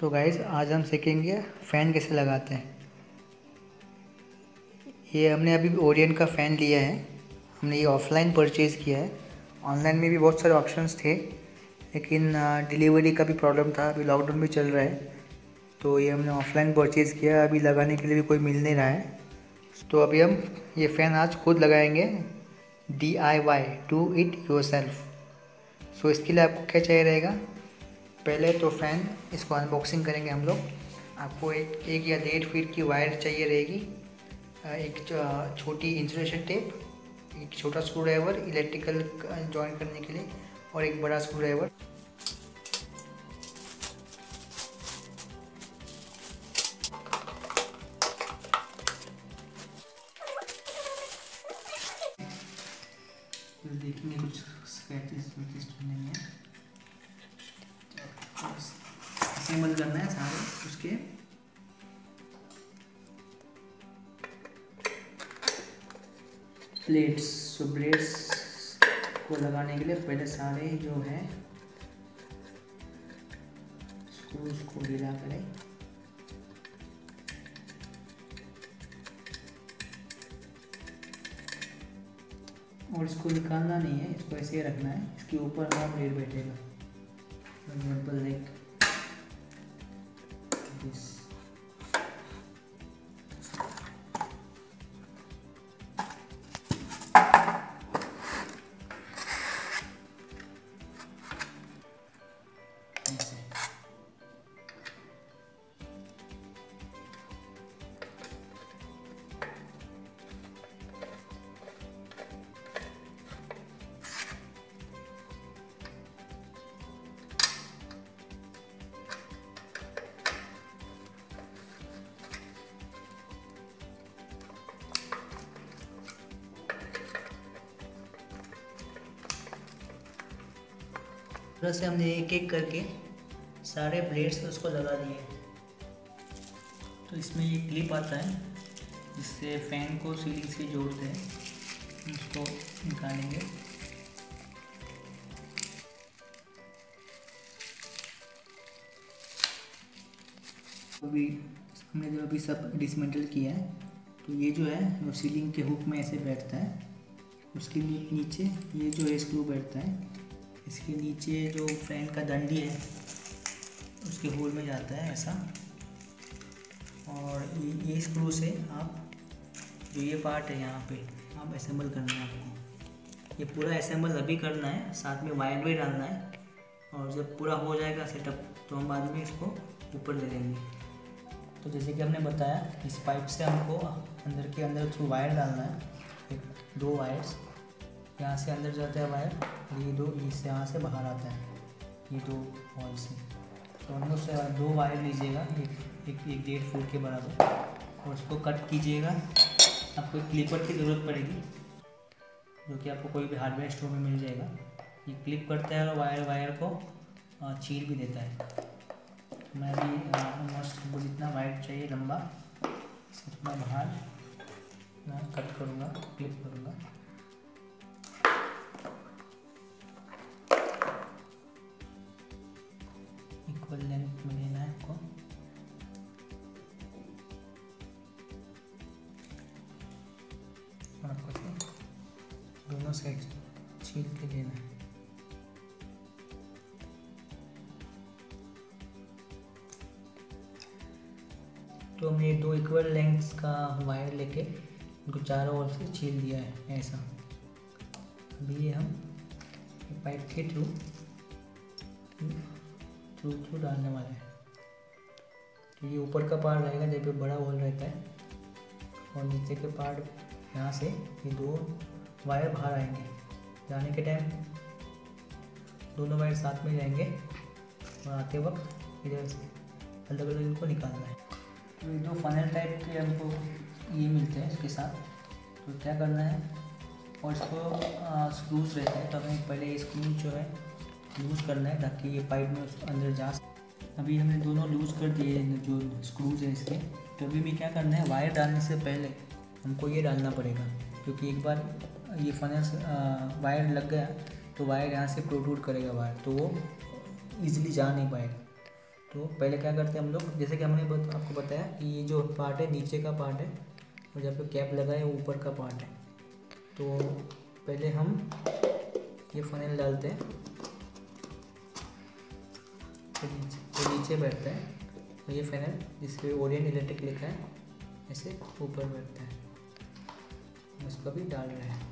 तो गाइस आज हम सीखेंगे फ़ैन कैसे लगाते हैं। ये हमने अभी ओरियन का फ़ैन लिया है। हमने ये ऑफ़लाइन परचेज़ किया है। ऑनलाइन में भी बहुत सारे ऑप्शंस थे, लेकिन डिलीवरी का भी प्रॉब्लम था। अभी लॉकडाउन भी चल रहा है, तो ये हमने ऑफ़लाइन परचेज़ किया। अभी लगाने के लिए भी कोई मिल नहीं रहा है, तो अभी हम ये फ़ैन आज खुद लगाएंगे। DIY, do it yourself. So इसके लिए आपको क्या चाहिए रहेगा, पहले तो फ़ैन इसको अनबॉक्सिंग करेंगे हम लोग। आपको एक या 1.5 फीट की वायर चाहिए रहेगी, एक छोटी इंसुलेशन टेप, एक छोटा स्क्रू ड्राइवर इलेक्ट्रिकल जॉइन करने के लिए, और एक बड़ा स्क्रू ड्राइवर। देखेंगे कुछ स्क्रैचेस तो नहीं है। असेंबल करना है सारे उसके। प्लेट्स, सो प्लेट्स को लगाने के लिए पहले सारे जो है स्क्रूज को ढीला करें। और इसको निकालना नहीं है, इसको ऐसे ही रखना है। इसके ऊपर हमारा प्लेट बैठेगा, लाइक दिस। तरह से हमने एक एक करके सारे ब्लेड्स उसको लगा दिए। तो इसमें ये क्लिप आता है जिससे फ़ैन को सीलिंग से जोड़ते हैं। उसको निकालेंगे। अभी हमने जो अभी सब डिसमेंटल किया है, तो ये जो है वो सीलिंग के हुक में ऐसे बैठता है। उसके नीचे ये जो है स्क्रू बैठता है। इसके नीचे जो फैन का डंडी है उसके होल में जाता है ऐसा। और ये स्क्रू से आप जो ये पार्ट है यहाँ पे आप असेंबल करना है आपको। ये पूरा असेंबल अभी करना है, साथ में वायर भी डालना है। और जब पूरा हो जाएगा सेटअप तो हम बाद में इसको ऊपर ले लेंगे। तो जैसे कि हमने बताया, इस पाइप से हमको अंदर के अंदर थ्रू वायर डालना है। 2 वायर्स यहाँ से अंदर जाता है वायर, और ये 2 इससे यहाँ से बाहर आता है, ये 2 वॉल से। तो हम लोग से 2 वायर लीजिएगा, एक 1.5 फुट के बराबर, और उसको कट कीजिएगा। आपको एक क्लिपर की ज़रूरत पड़ेगी, जो कि आपको कोई भी हार्डवेयर स्टोर में मिल जाएगा। ये क्लिप करता है और वायर को चीर भी देता है। मैं भी ऑलमोस्ट वो जितना वायर चाहिए लंबा उतना बाहर कट करूँगा, क्लिप करूँगा। इक्वल लेंथ में लेना है आपको। और आपको दोनों साइड छील के लेना है। तो हमने 2 इक्वल लेंथ्स का वायर लेके उनको चारों ओर से छील दिया है ऐसा। अभी ये हम पाइप के थ्रू डालने वाले हैं। तो ये ऊपर का पार्ट रहेगा जहाँ पे बड़ा होल रहता है, और नीचे के पार्ट यहाँ से ये 2 वायर बाहर आएंगे। जाने के टाइम दोनों वायर साथ में जाएंगे, और आते वक्त इधर से अलग अलग इनको निकालना है। तो ये 2 फनल टाइप के हमको ये मिलते हैं इसके साथ। तो क्या करना है, और इसको स्क्रूज रहते हैं, तो हमें पहले स्क्रू जो है लूज़ करना है ताकि ये पाइप में अंदर जा। अभी हमने दोनों लूज़ कर दिए जो स्क्रूज हैं इसके। तो अभी भी क्या करना है, वायर डालने से पहले हमको ये डालना पड़ेगा, क्योंकि एक बार ये फनल वायर लग गया तो वायर यहाँ से प्रोट्रूड करेगा वायर, तो वो ईज़िली जा नहीं पाएगा। तो पहले क्या करते हैं हम लोग, जैसे कि हमने आपको बताया कि ये जो पार्ट है नीचे का पार्ट है और जहाँ पे कैप लगा है वो ऊपर का पार्ट है। तो पहले हम ये फनेल डालते हैं, तो नीचे बैठता है, तो ये फनेल जिसपे ओरिएंट इलेक्ट्रिक लिखा है ऐसे ऊपर बैठता है। हम इसको भी डाल रहे हैं।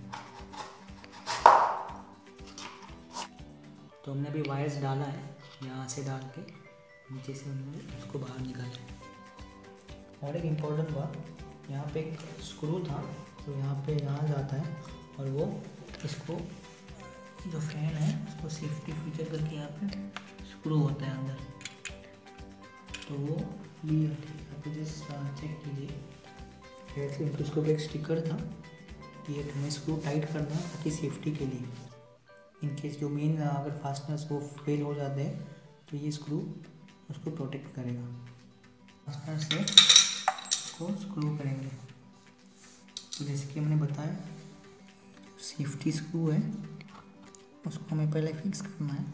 तो हमने अभी वायर्स डाला है, यहाँ से डाल के नीचे से हमने उसको बाहर निकाला। और एक इम्पोर्टेंट बात, यहाँ पे एक स्क्रू था, तो यहाँ पे यहाँ जाता है और वो इसको जो फैन है उसको सेफ्टी फीचर करके यहाँ पे स्क्रू होता है अंदर, तो वो भी यहाँ पे जस्ट चेक कीजिए। ऐसे उसको एक स्टिकर था कि ये हमें स्क्रू टाइट करना है ताकि सेफ्टी के लिए, इनकेस जो मेन अगर फास्टनर्स वो फेल हो जाते हैं तो ये स्क्रू उसको प्रोटेक्ट करेगा। फास्टनर से उसको स्क्रू करेंगे। तो जैसे कि हमने बताया सेफ्टी स्क्रू है, उसको हमें पहले फिक्स करना है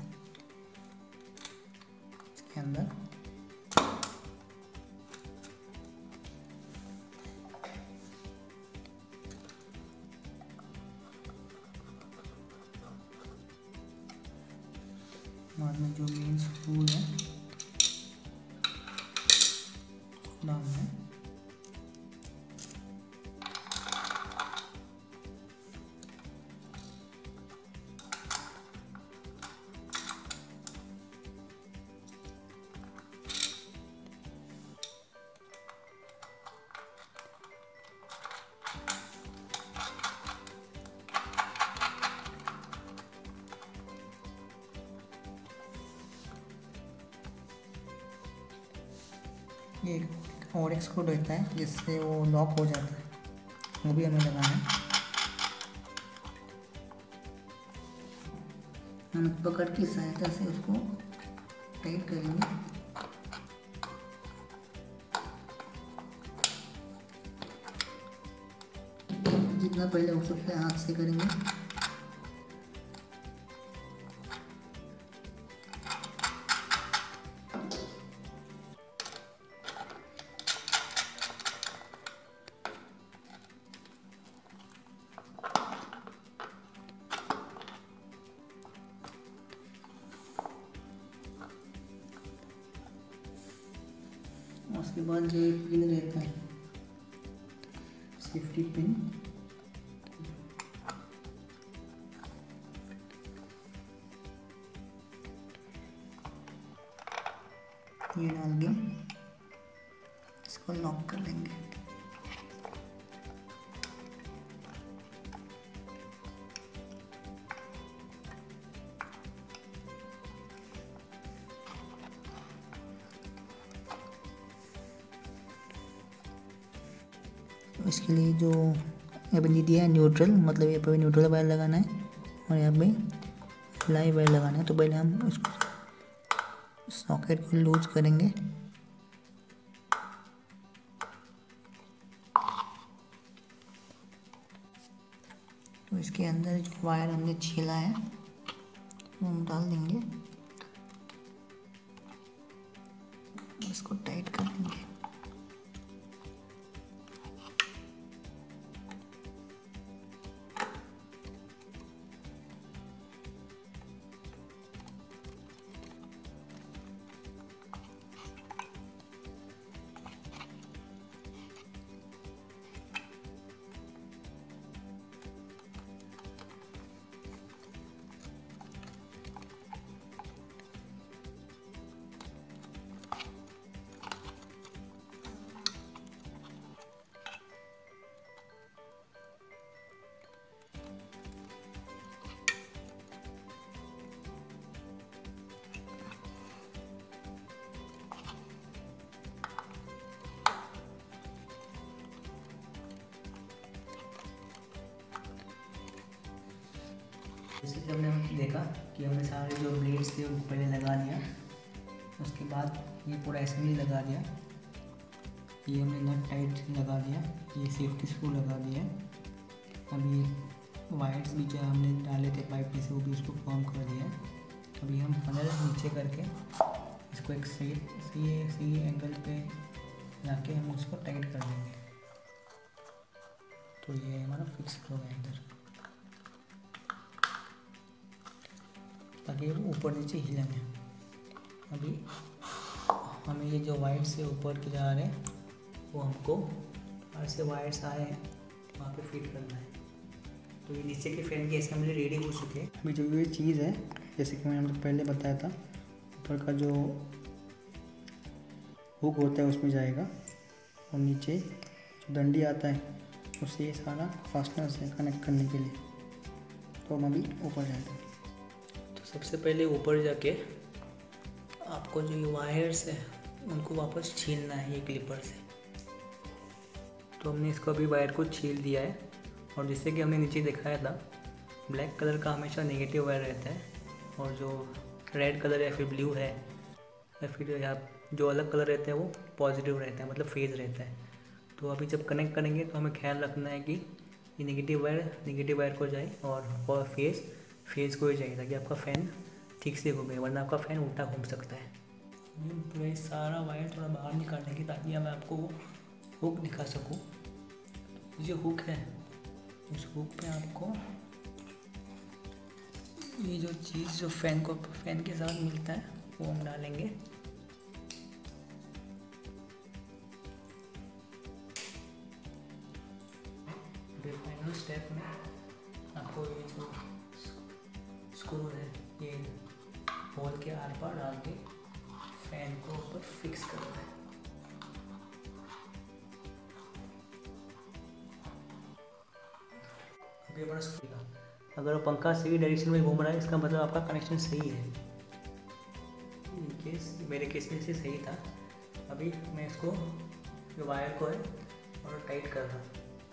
इसके अंदर। बाद में जो मेन स्क्रू है डालना है। ये एक और एक स्क्रू रहता है जिससे वो लॉक हो जाता है, वो भी हमें लगाना है। हम पकड़ की सहायता से उसको टाइट करेंगे। जितना पहले हो सकता है हाथ से करेंगे। उसके बाद जो एक पिन रहता है सेफ्टी पिन, ये डाल के इसको लॉक कर लेंगे। इसके लिए जो यहाँ पे दिया है न्यूट्रल, मतलब यहाँ पे न्यूट्रल वायर लगाना है और यहाँ पे फ्लाई वायर लगाना है। तो पहले हम उसको सॉकेट को लूज करेंगे। तो इसके अंदर जो वायर हमने छीला है वो हम डाल देंगे, इसको टाइट कर देंगे। जैसे कि हमने देखा कि हमने सारे जो ब्लेड्स थे वो पहले लगा दिया, उसके बाद ये पूरा असेंबली लगा दिया, ये हमने नट टाइट लगा दिया, ये सेफ्टी स्क्रू लगा दिया। अभी वायर्स भी जो हमने डाले थे पाइप में से वो भी उसको फॉर्म कर दिया। अभी हम फनल नीचे करके इसको एक सही एंगल पे लाके हम उसको टाइट कर देंगे। तो ये हमारा फिक्स हो गया इधर, ताकि वो ऊपर नीचे हिलेंगे। अभी हमें ये जो वायर से ऊपर के जा रहे हैं वो हमको बाहर से वायर्स आए हैं वहाँ पे फिट करना है। तो ये नीचे के फैन की असेंबली रेडी हो चुके हैं। अभी जो ये चीज़ है, जैसे कि मैंने पहले बताया था, ऊपर का जो हुक होता है उसमें जाएगा और नीचे जो डंडी आता है उससे ये सारा फास्टनर है कनेक्ट करने के लिए। तो हम अभी ऊपर जाएंगे। तो सबसे पहले ऊपर जाके आपको जो ये वायर्स है उनको वापस छीलना है ये क्लिपर से। तो हमने इसको अभी वायर को छील दिया है, और जैसे कि हमने नीचे दिखाया था, ब्लैक कलर का हमेशा नेगेटिव वायर रहता है, और जो रेड कलर या फिर ब्लू है या फिर यहाँ जो अलग कलर रहता है वो पॉजिटिव रहता है, मतलब फेज रहता है। तो अभी जब कनेक्ट करेंगे तो हमें ख्याल रखना है कि ये नेगेटिव वायर को जाए और फेज को ही जाए, ताकि आपका फ़ैन ठीक से घूमे, वरना आपका फ़ैन उल्टा घूम सकता है। पूरा सारा वायर थोड़ा बाहर निकालने की, ताकि मैं आपको हुक दिखा सकूँ। जो हुक है उस हुक पे आपको ये जो चीज़ जो फ़ैन के साथ मिलता है वो हम डालेंगे। फाइनल स्टेप में आपको ये जो स्क्रू है ये होल के आर पार डाल के फैन को ऊपर फिक्स करना है। अभी बस अगर पंखा सही डायरेक्शन में घूम रहा है इसका मतलब आपका कनेक्शन सही है। मेरे केस में से सही था। अभी मैं इसको जो वायर को है और टाइट कर रहा हूँ।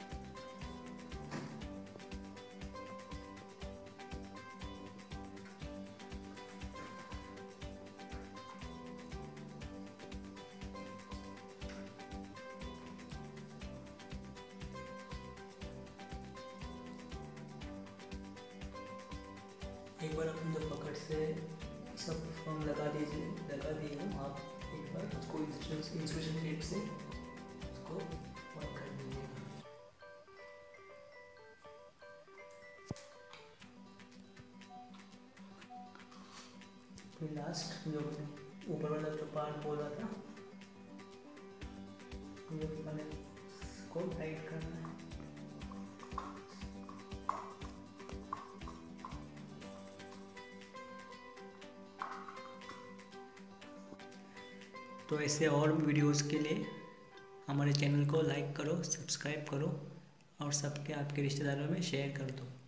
एक बार अपनी जो पकड़ से सब फॉर्म लगा दिए हो आप, एक बार उसको इंसुलेशन टेप से उसको वर्क कर दीजिएगा। फिर लास्ट जो ऊपर वाला जो पार्ट बोला था ये मैंने इसको टाइट करना है। तो ऐसे और वीडियोस के लिए हमारे चैनल को लाइक करो, सब्सक्राइब करो और सबके आपके रिश्तेदारों में शेयर कर दो।